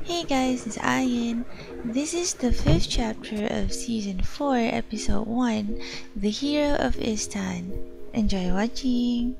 Hey guys, it's Ayan. This is the fifth chapter of season 4, episode 1, The Hero of Istan. Enjoy watching!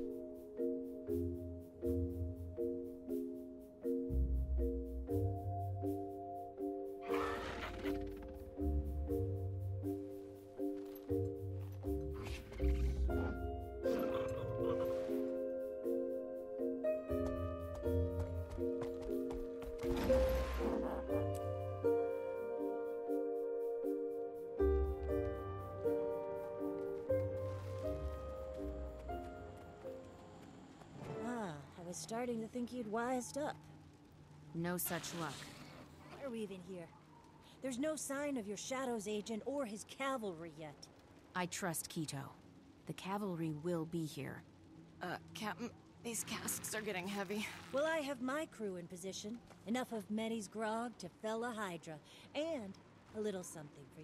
I was starting to think you'd wised up. No such luck. Why are we even here? There's no sign of your Shadow's agent or his cavalry yet. I trust Quito. The cavalry will be here. Captain, these casks are getting heavy. Well, I have my crew in position. Enough of Meddy's grog to fell a Hydra. And a little something for you.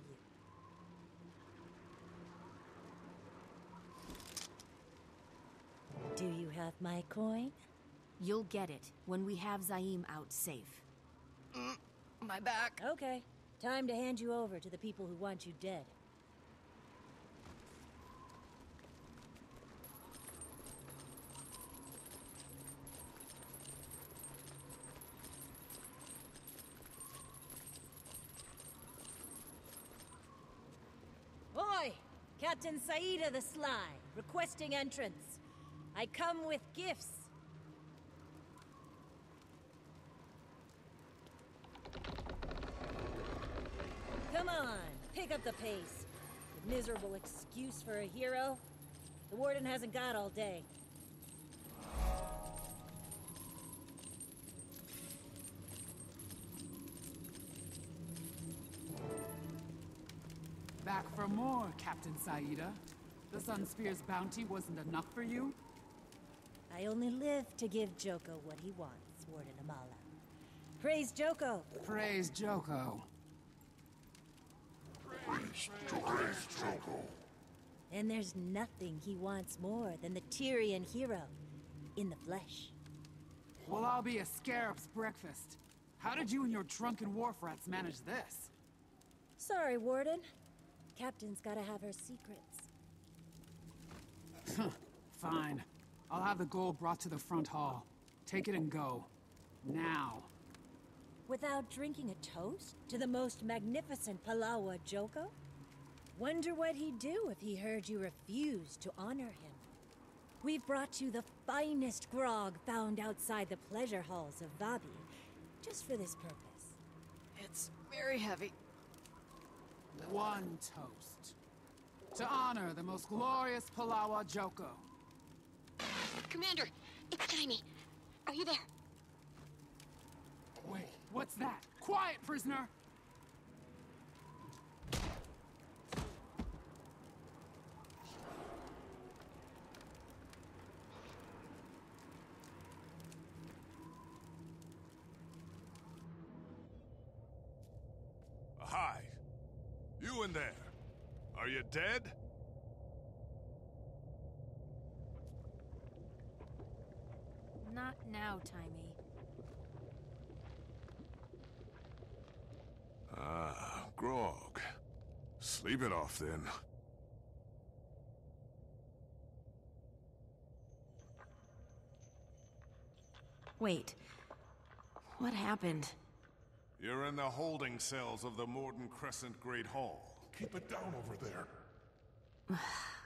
Do you have my coin? You'll get it when we have Zaim out safe. My back. Okay. Time to hand you over to the people who want you dead. Oi! Captain Saida the Sly, requesting entrance. I come with gifts. Come on, pick up the pace. A miserable excuse for a hero. The Warden hasn't got all day. Back for more, Captain Saida. The Sun Spear's bounty wasn't enough for you? I only live to give Joko what he wants, Warden Amala. Praise Joko! Praise Joko. Praise Joko. And there's nothing he wants more than the Tyrian hero in the flesh. Well, I'll be a scarab's breakfast. How did you and your drunken wharf rats manage this? Sorry, Warden. Captain's gotta have her secrets. Fine. I'll have the gold brought to the front hall. Take it and go. Now. Without drinking a toast to the most magnificent Palawa Joko? Wonder what he'd do if he heard you refuse to honor him. We've brought you the finest grog found outside the pleasure halls of Vabi, just for this purpose. It's very heavy. One toast. To honor the most glorious Palawa Joko. Commander, it's Jaime. Are you there? Wait, what's that? Quiet, prisoner! Hi. You in there. Are you dead? Not now, Timey. Ah, grog. Sleep it off then. Wait. What happened? You're in the holding cells of the Morden Crescent Great Hall. Keep it down over there.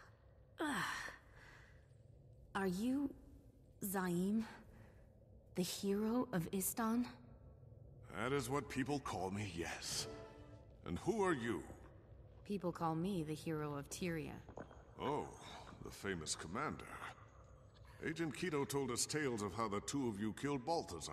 Are you... Zaim? The hero of Istan? That is what people call me, yes. And who are you? People call me the hero of Tyria. Oh, the famous commander. Agent Quito told us tales of how the two of you killed Balthazar.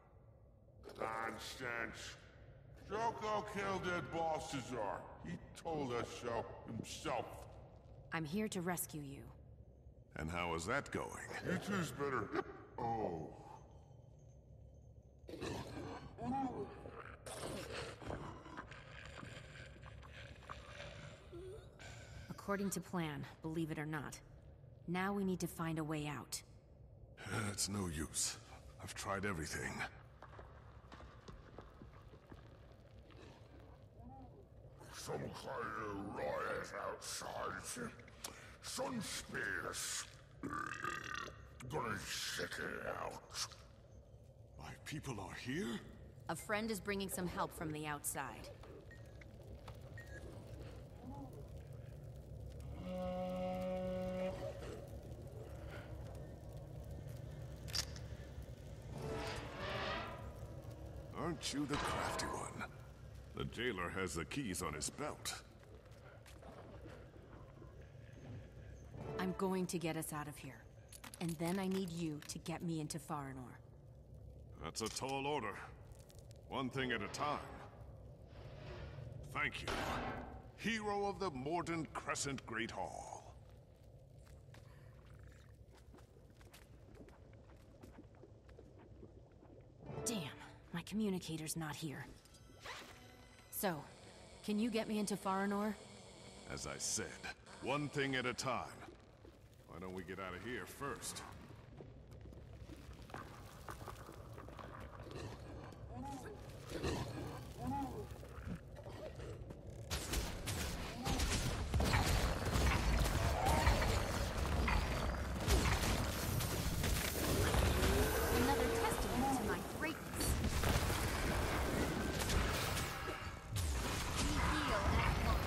Nonsense. Joko killed that Balthazar. He told us so himself. I'm here to rescue you. And how is that going? You two's better. Oh. According to plan, believe it or not. Now we need to find a way out. It's no use. I've tried everything. some kind of riot outside. Some spears. Gonna check it out. My people are here? A friend is bringing some help from the outside. Aren't you the crafty one? The jailer has the keys on his belt. I'm going to get us out of here. And then I need you to get me into Farinor. That's a tall order. One thing at a time. Thank you, hero of the Mordant Crescent Great Hall. Damn, my communicator's not here. So, can you get me into Farinor? As I said, one thing at a time. Why don't we get out of here first? Another testament to my greatness. We heal at once.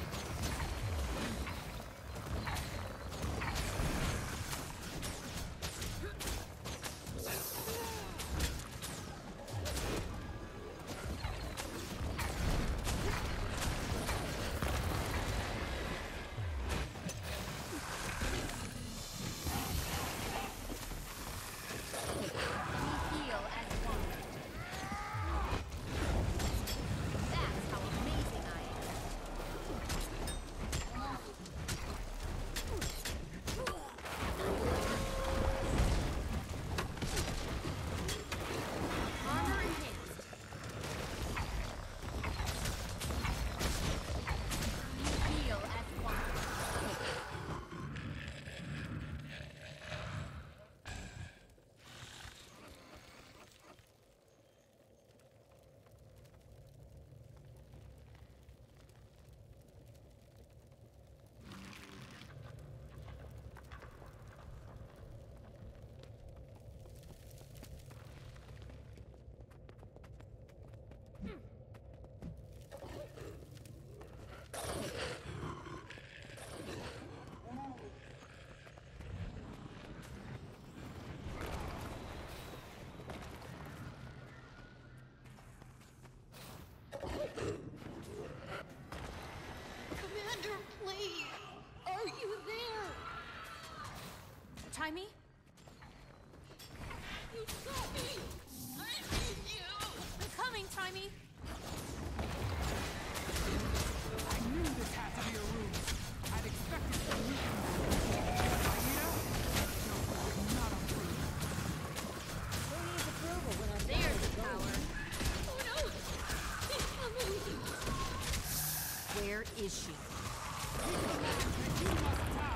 Commander, please! Are you there? Timey? You saw me! I need you! I'm coming, Timey! I knew this had to be a ruse. I'd expected some weakness. Aida? Joker would not approve. Who needs approval when I'm There's the power. Oh no! He's coming! Where is she? You must die.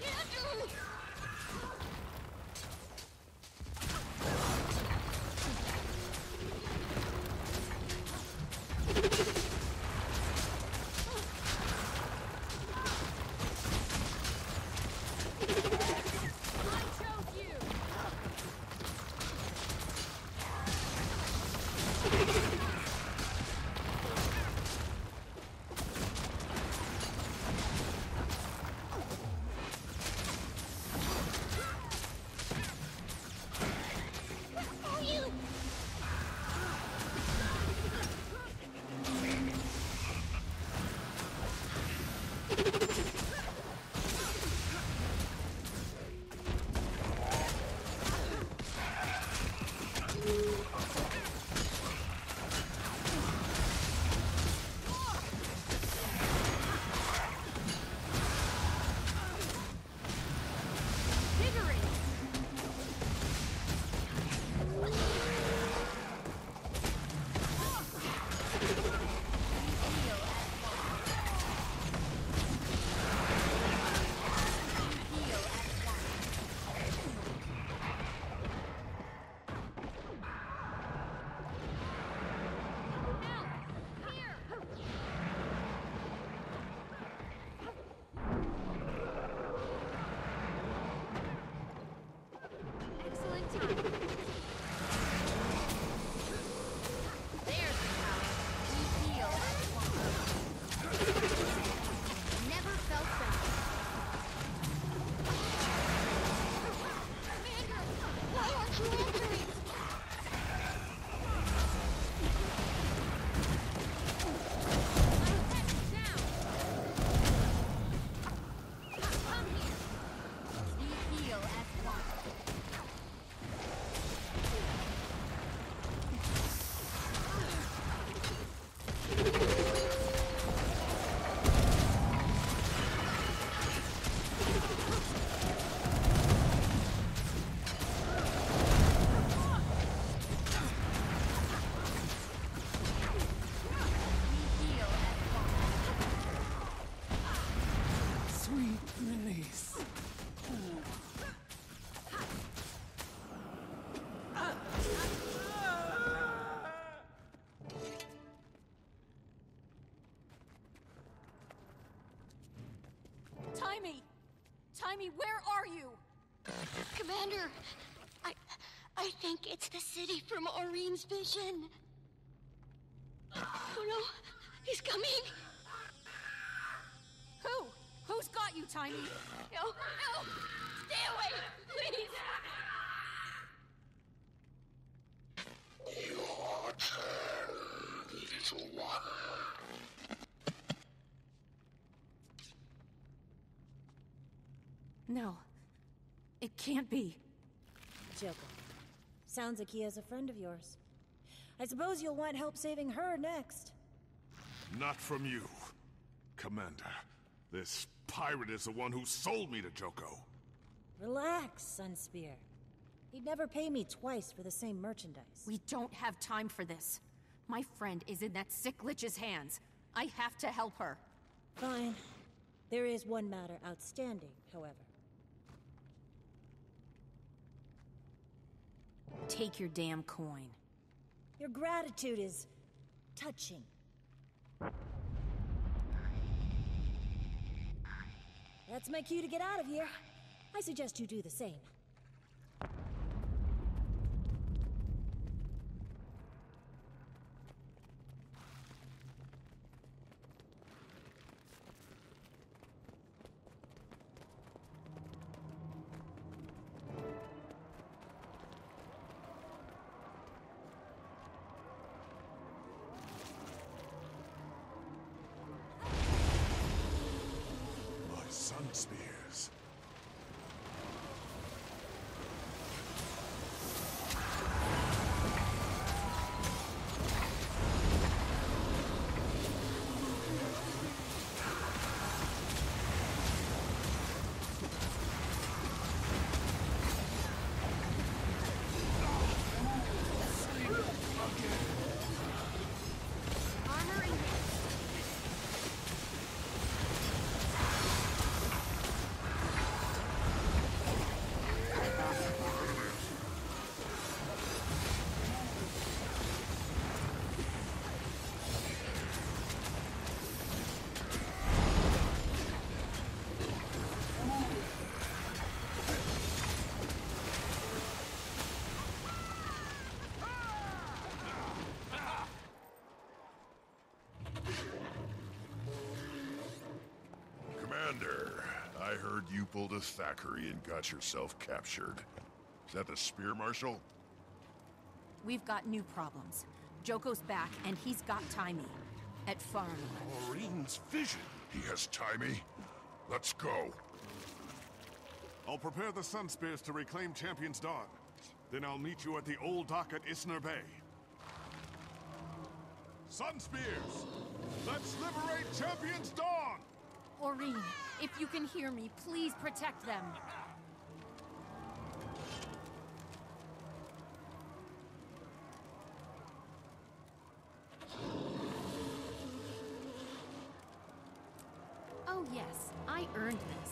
Taimi, where are you? Commander, I think it's the city from Aurine's vision. Oh no, he's coming. Who? Who's got you, Taimi? No, no, stay away, please. Your turn, little one. No. It can't be. Joko. Sounds like he has a friend of yours. I suppose you'll want help saving her next. Not from you, Commander. This pirate is the one who sold me to Joko. Relax, Sunspear. He'd never pay me twice for the same merchandise. We don't have time for this. My friend is in that sick lich's hands. I have to help her. Fine. There is one matter outstanding, however. Take your damn coin. Your gratitude is touching. That's my cue to get out of here. I suggest you do the same. Sunspears. Armor engaged. Commander, I heard you pulled a Thackeray and got yourself captured. Is that the Spear Marshal? We've got new problems. Joko's back, and he's got Taimi. At Farm. Maureen's vision. He has Taimi. Let's go. I'll prepare the Sun Spears to reclaim Champion's Dawn. Then I'll meet you at the old dock at Isner Bay. Sun Spears! Let's liberate Champion's Dawn! Aurene, if you can hear me, please protect them. Oh yes, I earned this.